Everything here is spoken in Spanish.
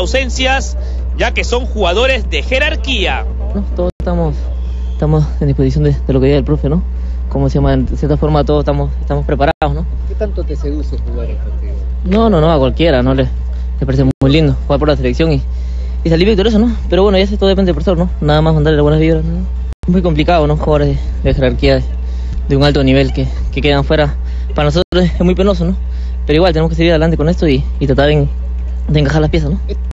ausencias, ya que son jugadores de jerarquía. Todos estamos en disposición de lo que diga el profe, ¿no? Como se llama, en cierta forma todos estamos preparados, ¿no? ¿Qué tanto te seduce jugar el partido? No, a cualquiera, ¿no? Le parece muy lindo jugar por la selección y salir victorioso, ¿no? Pero bueno, ya todo depende del profesor, ¿no? Nada más mandarle las buenas vibras, ¿no? Muy complicado, ¿no? Jugadores de jerarquía, de un alto nivel que quedan fuera. Para nosotros es muy penoso, ¿no? Pero igual tenemos que seguir adelante con esto y tratar de encajar las piezas, ¿no?